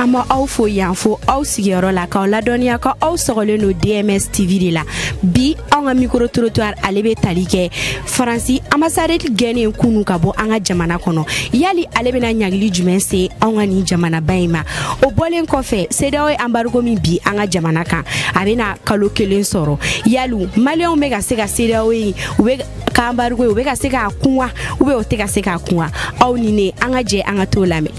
ama aw fo yan fo aw sigiyɔrɔ la k'aw ladɔnniya ka aw sɔgɔlen no DMS TV de la bi an ka micro trottoir ale bɛ tali kɛ Faransi ambassade gɛnnen kunu ka bɔ an ka jamana kɔnɔ yali ale bɛna ɲagili jumɛn se an ka nin jamanaba in ma o bɔlen kɔfɛ CEDEAO ye embargo min bi an ka jamana kan a bɛna kalo 1 sɔrɔ yalu maliyɛnw bɛ ka se ka CEDEAO ye u bɛ ka embargo ye u bɛ ka se k'a kun wa u bɛ o tɛ ka se k'a kun wa aw ni ne an ka jɛ an ka t'o lamɛn.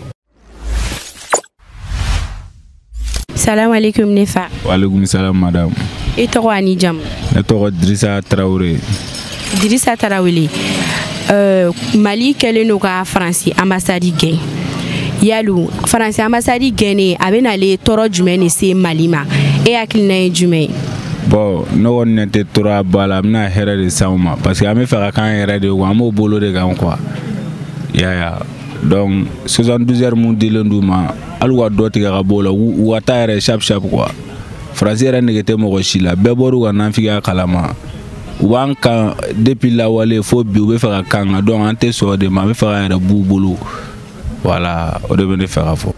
Salam alaikum Nefa. Wa alaikum salam madame. E tɔgɔ ani jamu? Ne tɔgɔ Dirisa Traoré. Dirisa Traoré. Mali kɛlen no ka Faransi ambassade gɛn. Yalu Faransi ambassade gɛnnen a bɛna ale tɔɔrɔ jumɛn de se Mali ma? E hakilina ye jumɛn? Bon, ne kɔni ne tɛ tɔɔrɔ ba la, n bɛna hɛrɛ de s'anw ma parce que an bɛ fɛ ka k'an yɛrɛ de ye an b'o bolo de kan quoi. Ya donc 72 heures mun dilen d'u ma hali u ka dɔ tigɛ ka bɔ o la u ka taa yɛrɛ chap quoi. Faransi yɛrɛ nege tɛ mɔgɔ si la bɛɛ bɔr'u ka nafigiya kalama u b'an kan depuis lawale fo bi u bɛ fɛ ka kan kan donc an tɛ sɔn o de ma an bɛ fɛ ka yɛrɛ b'u bolo voilà o de bɛ ne fɛ ka fɔ.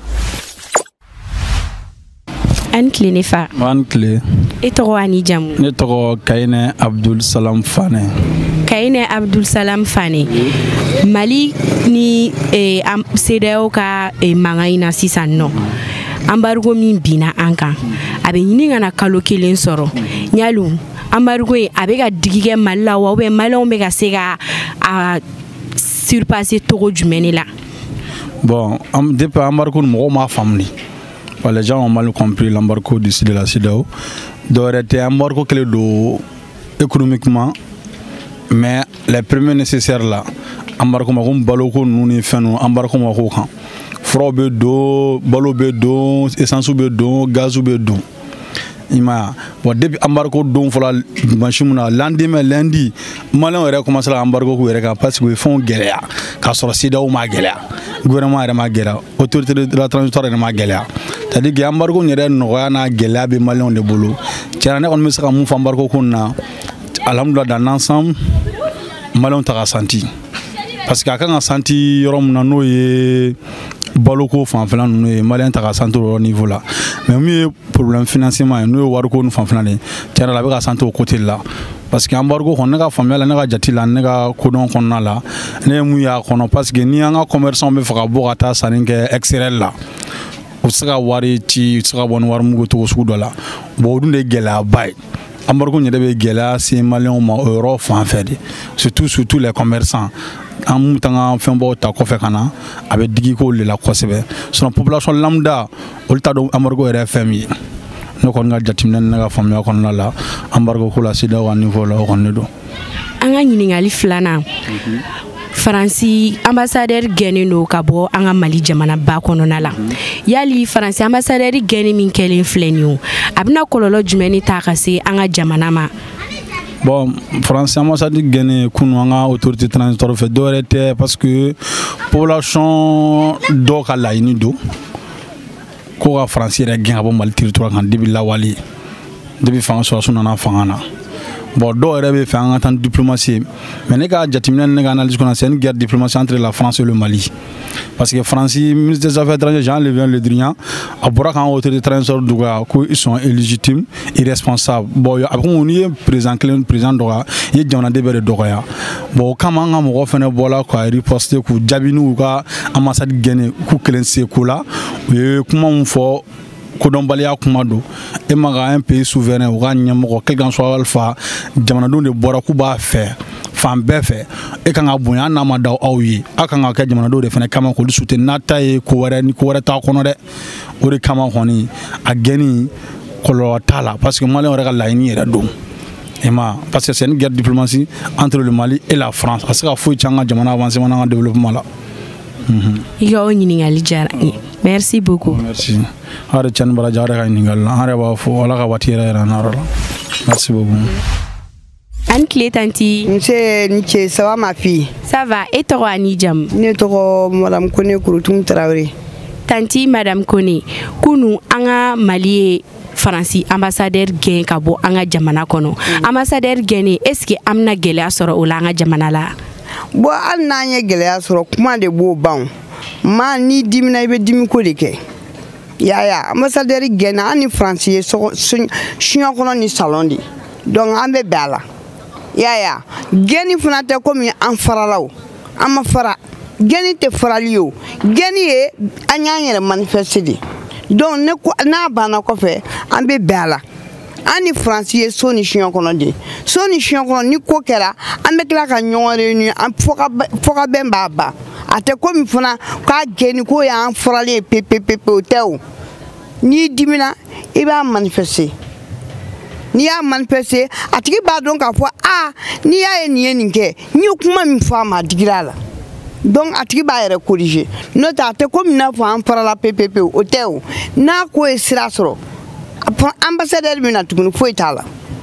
An tile ne fa. An tile. E tɔgɔ ani jamu? Ne tɔgɔ Kayine Abdul Salam Fane. Kayine Abdul Salam Fane. Mali ni CEDEAO ka mankan in na sisan nɔ embargo min binna an kan a bɛ ɲini ka na kalo 1 sɔrɔ ɲalu embargo in a bɛ ka digi kɛ Mali la wa ou bien maliyɛnw bɛ ka se ka a surpasser togo jumɛn de la? Bon, depuis embargo mɔgɔw m'a faamu. Les gens ont mal compris l'embargo d'ici de la CEDEAO. D'autres étaient embargo économiquement, mais les premiers nécessaires là, embargo comme baloko nous ni fait nous embargo mako kan. Fro be do, balo be do, essence be do, gaz be do. Ima bon depuis embargo don fola machine lundi malin yɛrɛ commencé la embargo ko yɛrɛ kan parce que ils font gɛlɛya ka sɔrɔ CEDEAO ma gɛlɛya gouvernement yɛrɛ ma gɛlɛya autorité de la transitoire yɛrɛ ma gɛlɛya c'est-à-dire que embargo yɛrɛ nɔgɔya n'a gɛlɛya bɛ maliyɛnw de bolo tiɲɛ ne kɔni bɛ se ka mun fɔ embargo ko na alhamdulillah dans l'ensemble maliyɛnw ta ka santi parce que a kan ka santi yɔrɔ mun na n'o ye baloko fanfɛla ninnu ye maliyɛn ta ka santi o niveau la mais min ye problème financièrement ye n'o ye wariko ni fanfɛla de tiɲɛ la a bɛ ka santi o côté la parce que embargo kɔni ne ka faamuya la ne ka jate la ne ka kodɔn kɔnɔna la ne ye mun y'a kɔnɔ parce que ni an ka commerçants bɛ fɛ ka bɔ ka taa sanni kɛ extérieur la u tɛ se ka wari ci u tɛ se ka bɔ ni wari mugu cogo sugu dɔ la bon o dun de ye gɛlɛyaba ye embargo yɛrɛ bɛ gɛlɛya se maliyɛnw ma o yɔrɔ fan fɛ de surtout les commerçants an mun t'an ka fɛnbaw ta kɔfɛ ka na a bɛ digi k'olu de la kosɛbɛ sinon population lambda olu t'a dɔn embargo yɛrɛ ye fɛn min ye ne kɔni ka jateminɛ ni ne ka faamuya kɔnɔna la embargo ko la CEDEAO ka niveau la o kɔni de don. An ka ɲininkali filanan Faransi ambassadeur gɛnnen do ka bɔ an ka Mali jamanaba kɔnɔna la yali Faransi ambassadeur gɛnni min kɛlen filɛ nin ye a bɛna kɔlɔlɔ jumɛn de ta ka se an ka jamana ma? Bon, Faransi ambassade gɛnne kunu an ka autorité transitoire fɛ dɔwɛrɛ tɛ parce que population dɔw ka laɲini don ko ka Faransi yɛrɛ gɛn ka bɔ Mali territoire kan depuis lawale depuis fanga sɔrɔsiw nana fanga na bon dɔw yɛrɛ bɛ fɛ an ka taa diplomatie mais ne ka jateminɛ ne ka analyse kɔnɔ c'est une guerre diplomatique entre la France et le Mali parce que Faransi ministre des affaires étrangères Jean-Yves Le Drian a bɔra k'an autorité transitoire dɔgɔya ko ils sont illégitimes irresponsables bon a bɛ komi n'i ye président kelen président dɔgɔya i ye jamanaden bɛɛ de dɔgɔya bon o kama an ka mɔgɔ fɛnɛ bɔra ka riposter k'u jaabi n'u ka ambassade gɛnne k'u kelen se ko la u ye kuma min fɔ kodɔnbaliya kuma don e ma ka un pays souverain u ka ɲɛmɔgɔ quel qu'en soit alpha jamanadenw de bɔra k'u b'a fɛ fan bɛɛ fɛ e kan ka bonya an n'a ma da aw ye aw kan ka kɛ jamanadenw de fɛnɛ kama k'olu soutenir n'a ta ye ko wɛrɛ ni ko wɛrɛ t'a kɔnɔ dɛ o de kama kɔni a gɛnni kɔlɔlɔ t'a la parce que maliyɛnw yɛrɛ ka laɲini yɛrɛ don et ma parce que c'est une guerre diplomatique entre le Mali et la France a se ka foyi ci an ka jamana avancement n'an ka développement la. I ka o ɲininkali diyara n ye merci beaucoup. Merci. Hare Tiɲɛ Baraji hare ka ɲininkali la an yɛrɛ b'a fɔ Ala ka waati yɛrɛ yɛrɛ n'ayɔrɔ la merci beaucoup. An tile tanti. Nse ça va ma fille? Ça va e tɔgɔ ani jamu? Ne tɔgɔ Madame Kone Kurutum Traoré. Tanti Madame Kone kunu an ka Mali ye Faransi ambassadeur gɛn ka bɔ an ka jamana kɔnɔ ambassadeur gɛnnen est ce que an bɛna gɛlɛya sɔrɔ o la an ka jamana la? Bon hali n'an ye gɛlɛya sɔrɔ kuma de b'o ban ma ni dimina i bɛ dimi ko de kɛ ya ambassadeur gena ani français so chignon kono ni salon di donc ambe bala ya geni funate ko mi an faralaw ama fara geni te faraliyo geni e anyanyere manifester di donc ne ko na bana ko fe ambe bala ani français so ni chignon kono di so ni chignon kono ni ko kera ambe kla ka nyon réunion am foka ben baba ate ko mi funa ka geni ko ya an farali pepepe hotel ni dimina iba manifester ni ya manifester atiki ba don ka fo ni ya ni ninke ni kuma mi fa ma digirala donc atiki ba yere corriger no ta te ko mi na fo an farala pepepe hotel na ko esira soro ambassadeur mi na tukunu fo itala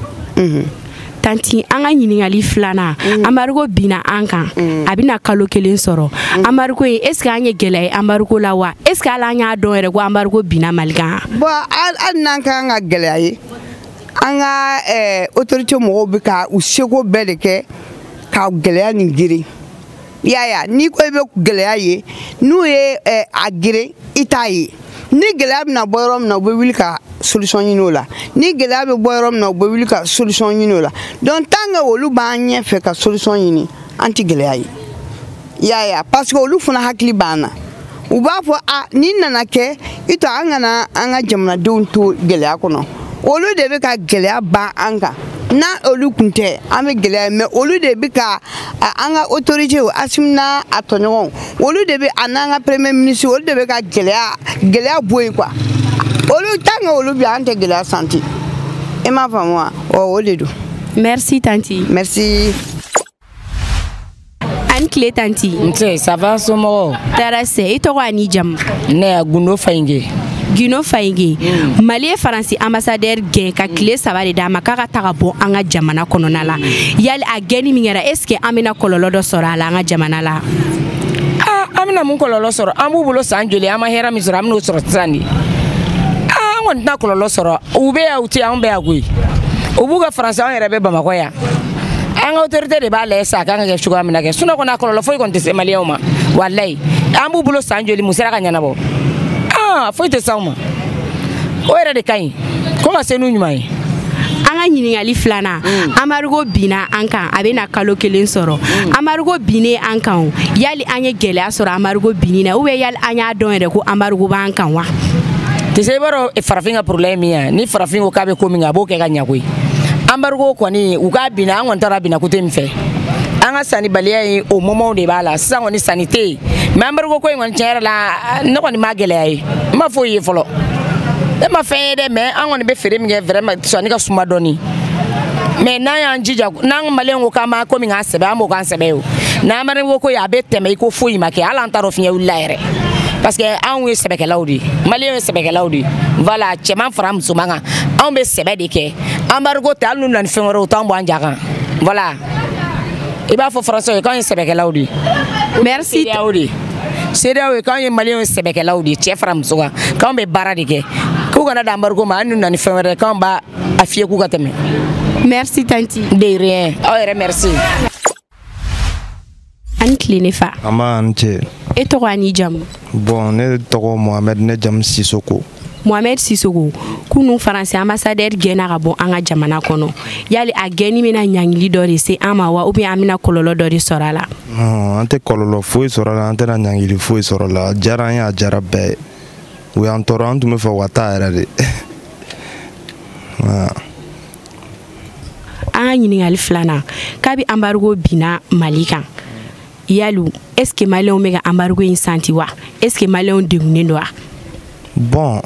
tanti anga ɲiningali filana amarigo bina ankan abina kalo kelen sɔrɔ amarigo est ce que anye gɛlɛya amarigo la wa est ce que ala nya dɔn yɛrɛ ko amarigo bina malikan bon al nan kan ka gɛlɛya ye an ka autorité mɔgɔw bɛ ka u seko bɛɛ de kɛ ka gɛlɛya nin giri ya ni ko bɛ gɛlɛya ye n'u ye a giri i t'a ye ni gɛlɛya bɛna bɔ yɔrɔ min na u bɛ wuli ka solution ɲini o la ni gɛlɛya bɛ bɔ yɔrɔ min na u bɛ wuli ka solution ɲini o la donc tant que olu b'an ɲɛfɛ ka solution ɲini an tɛ gɛlɛya ye ya parce que olu fana hakili b'an na u b'a fɔ ni nana kɛ i to an kana an ka jamanadenw to gɛlɛya kɔnɔ olu de bɛ ka gɛlɛya ban an kan na olu kun tɛ an bɛ gɛlɛya mais olu de bɛ ka an ka autorité Assimi n'a a tɔɲɔgɔnw olu de bɛ a n'an ka premier ministre olu de bɛ ka gɛlɛya bɔ yen quoi olu tant que olu bɛ an tɛ gɛlɛya santi e m'a faamu wa o de don. merci tanti. merci. an tile tanti. nse ça va somɔgɔw. tara se i tɔgɔ ani jamu. ne ya Gundo Fayinge. Gino Fayinge Mali ye Faransi ambassadeur gɛn ka tile 3 de d'a ma k'a ka taga bɔ an ka jamana kɔnɔna la yali a gɛnni min kɛra est ce que an bɛna kɔlɔlɔ dɔ sɔrɔ a la an ka jamana la. an bɛna mun kɔlɔlɔ sɔrɔ an b'u bolo san joli an ma hɛrɛ min sɔrɔ an bɛn'o sɔrɔ sisan de an kɔni tɛna kɔlɔlɔ sɔrɔ u bɛ yan u tɛ yan anw bɛ yan koyi u b'u ka Faransi anw yɛrɛ bɛ Bamakɔ yan an ka autorité de b'a lajɛ sa a kan ka kɛ cogoya min na kɛ sinon kɔni a kɔlɔlɔ foyi kɔni tɛ se maliyɛnw ma walayi an b'u bolo san joli mun sera ka ɲɛnabɔ foyi tɛ s'anw ma o yɛrɛ de ka ɲi ko ka se n'u ɲuman ye. an ka ɲiningali filanan amarigo bina an kan a bɛna kalo 1 sɔrɔ amarigo binnen an kan yali an ye gɛlɛya sɔrɔ amarigo binni na ou bien yali an y'a dɔn yɛrɛ ko amarigo b'an kan wa. tɛ se i b'a dɔn farafin ka problème min ye ni farafin ko k'a bɛ ko min kɛ a b'o kɛ ka ɲɛ koyi amarigo kɔni u k'a binna an kɔni taara binna côté min fɛ an ka sannibaliya ye o moments de b'a la sisan kɔni sanni tɛ yen mais amarigo ko in kɔni tiɲɛ yɛrɛ la ne kɔni ma gɛlɛya ye n ma foyi ye fɔlɔ ne ma fɛn ye dɛ mais an kɔni bɛ feere min kɛ vraiment sanni ka suma dɔɔni mais n'an y'an jija n'an maliyɛnw ko k'an b'a ko min k'an sɛbɛ an b'o k'an sɛbɛ ye o n'an amarigo ko ye a bɛ tɛmɛ i ko foyi ma kɛ hali an t'a dɔn fiɲɛ wulila yɛrɛ parce que anw ye sɛbɛkɛlaw de ye maliyɛnw ye sɛbɛkɛlaw de ye voilà cɛman fara musoman kan anw bɛ sɛbɛ de kɛ amarigo tɛ hali n'u nana ni fɛn wɛrɛ ye u t'anw bɔ an ja kan voilà i b'a fɔ français ye k'anw ye sɛbɛkɛlaw de ye. merci CEDEAO ye k'anw ye maliyɛnw ye sɛbɛkɛlaw de ye cɛ fara muso kan k'anw bɛ baara de kɛ k'u kana dan amarigo ma hali n'u nana ni fɛn wɛrɛ k'anw b'a fiyɛ k'u ka tɛmɛ. merci tanti. de rien aw yɛrɛ merci. an tile ne fa. an b'a ni cɛ. e tɔgɔ ani jamu. bon ne tɔgɔ Mohamed ne jamu Sisoko. Mohamed Sisoko kunun Faransi ambassadeur gɛnna ka bɔ an ka jamana kɔnɔ yali a gɛnni bɛna ɲankili dɔ de se an ma wa ou bien an bɛna kɔlɔlɔ dɔ de sɔrɔ a la. non an tɛ kɔlɔlɔ foyi sɔrɔ a la an tɛna ɲankili foyi sɔrɔ a la a diyara an ye a diyara bɛɛ ye u y'an tɔɔrɔ an tun bɛ fɛ u ka taa yɛrɛ de. an ka ɲiningali filanan kabi amarigo binna Mali kan yalu est ce que maliyɛnw bɛ ka amarigo in santi wa est ce que maliyɛnw degunnen don wa. bon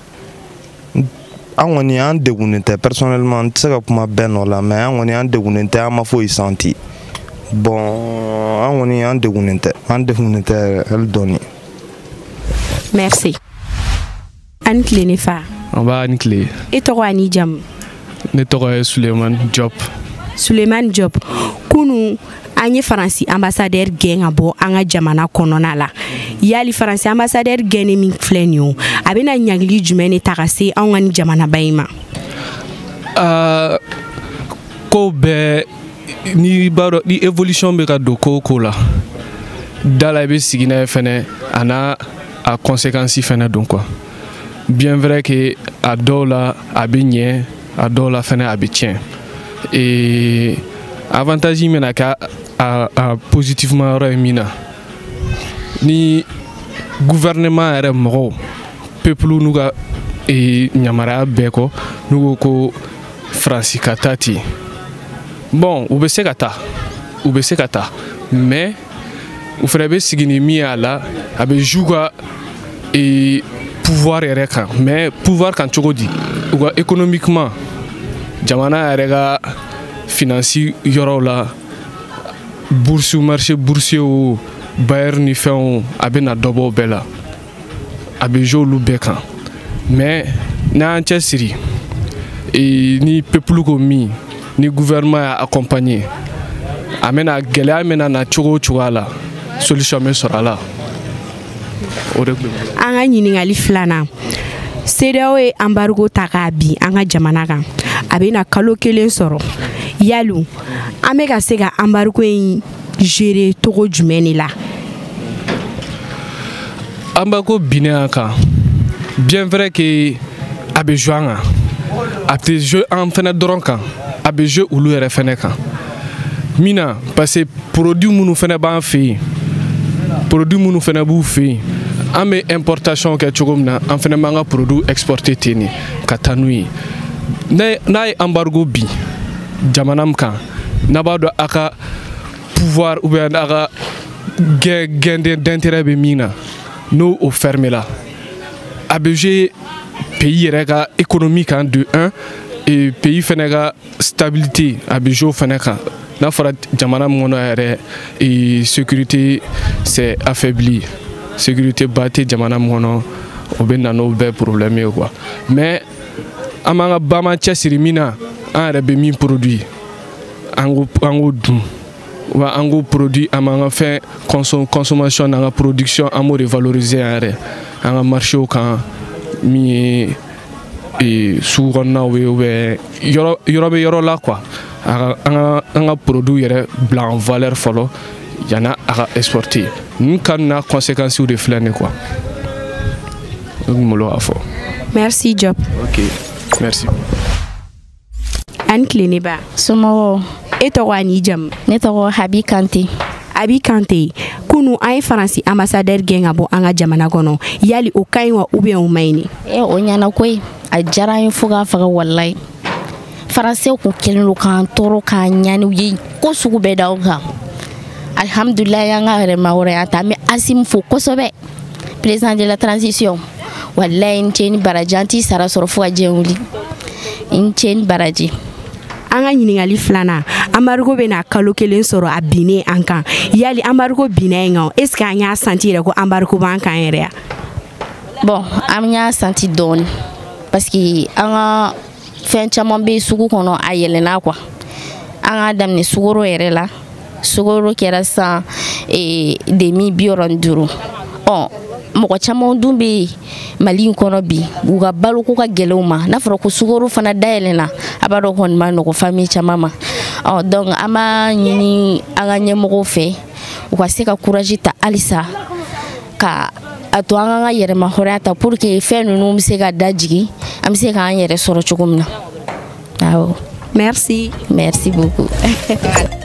an kɔni an degunnen tɛ personnellement n tɛ se ka kuma bɛɛ nɔ la mais an kɔni an degunnen tɛ an ma foyi santi bon an kɔni an degunnen tɛ hali dɔɔni. merci. an tile ne fa. an b'a ni tile. e tɔgɔ ani jamu. ne tɔgɔ ye Sulemani Diop. Sulemani Diop kunu an ye Faransi ambassadeur gɛn ka bɔ an ka jamana kɔnɔna la yali Faransi ambassadeur gɛnni min filɛ nin ye o a bɛna ɲankili jumɛn de ta ka se anw ka nin jamanaba in ma. ko bɛɛ ni b'a dɔn ni évolution bɛ ka don ko o ko la da la i bɛ sigi n'a ye fɛnɛ a n'a a conséquence fɛnɛ don quoi bien vrai que a dɔw la a bɛ ɲɛ a dɔw la fɛnɛ a bɛ tiɲɛ et avantage in bɛna kɛ a positivement yɔrɔ ye min na ni gouvernement yɛrɛ mɔgɔw peuple n'u ka ɲamaraya bɛɛ kɔ n'u ko ko Faransi ka taa ten bon u bɛ se ka taa mais u fɛnɛ bɛ sigi ni min y'a la a bɛ jouer ka pouvoir yɛrɛ kan mais pouvoir kan cogo di u ka économiquement jamana yɛrɛ ka finance yɔrɔw la bourse marché boursier o bailleur ni fɛnw a bɛ na dɔ bɔ o bɛɛ la a bɛ jouer olu bɛɛ kan mais n'an cɛsiri ni peuple ko min ni gouvernement y'a accompagné a mɛna gɛlɛya mɛna na cogo o cogoya la solution bɛ sɔrɔ a la o de tun bɛ an ka ɲininkali filanan CEDEAO ye embargo ta k'a bin an ka jamana kan a bɛ na kalo 1 sɔrɔ yalu an bɛ ka se ka embargo in gérer togo jumɛn de la embargo binnen an kan bien vrai que a bɛ jouer an kan a tɛ jouer an fɛnɛ dɔrɔn kan a bɛ jouer olu yɛrɛ fɛnɛ kan min na parce que produit minnu fɛnɛ b'an fɛ yen produit minnu fɛnɛ b'u fɛ yen an bɛ importation kɛ cogo min na an fɛnɛ b'an ka produit exporter ten de ka taa n'u ye n'a ye embargo bin jamana min kan n'a b'a dɔn a ka pouvoir ou bien a ka gain d'intérêt bɛ min na n'o o ferme la a bɛ jouer pays yɛrɛ ka économie kan de 1 et pays fɛnɛ ka stabilité a bɛ jouer o fɛnɛ kan n'a fɔra jamana min kɔnɔ yɛrɛ sécurité c'est affaibli sécurité ba tɛ jamana min kɔnɔ o bɛ na n'o bɛɛ problème ye quoi mais an b'an ka bama cɛsiri min na an yɛrɛ bɛ min produit an k'o dun wa an k'o produit an b'an ka fɛn consommation n'an ka production an b'o de valoriser an yɛrɛ an ka marché kan min ye sugu kɔnɔnaw ye ou bien yɔrɔ bɛ yɔrɔ la quoi an ka produit yɛrɛ bila en valeur fɔlɔ yana a ka exporter ninnu ka na conséquences de filɛ nin quoi o tun bolo k'a fɔ. Merci Job. Ok merci. An tilenni ba. Somɔgɔw. E tɔgɔ ani jamu. Ne tɔgɔ Habi Kante. Abi Kante kunu an ye Faransi ambassadeur gɛn ka bɔ an ka jamana kɔnɔ yali o ka ɲi wa ou bien o man ɲi ni. O ɲɛna koyi a diyara an ye fo k'a faga walayi Faransɛw kun kɛlen don k'an tɔɔrɔ k'an ɲani u ye ko sugu bɛɛ da anw kan alhamdulilayi an ka yɛrɛma wɛrɛ y'an ta an bɛ Asimu fo kosɛbɛ président de la transition walayi n cɛ ni baraji an t'i sara sɔrɔ fo ka diɲɛ wuli n cɛ ni baraji. An ka ɲininkali filanan embargo bɛ na kalo 1 sɔrɔ a binnen an kan yali embargo binna yen kan est ce que an y'a senti yɛrɛ ko embargo b'an kan yɛrɛ ya. Bon an y'a senti dɔɔni parce que an ka fɛn caman bɛ sugu kɔnɔ a yɛlɛnna quoi an ka daminɛ sukaro yɛrɛ la sukaro kɛra san 275 mɔgɔ caman dun bɛ Mali in kɔnɔ bi u ka baloko ka gɛlɛn u ma n'a fɔra ko sukaro fana dayɛlɛnna a b'a dɔn kɔni ma nɔgɔ famille caman ma donc an b'a ɲini an ka ɲɛmɔgɔw fɛ u ka se ka courage ta halisa ka a to an ka yɛrɛma hɔrɔnya ta pour que fɛn ninnu bɛ se ka dajigi an bɛ se k'an yɛrɛ sɔrɔ cogo min na. Merci. Merci beaucoup.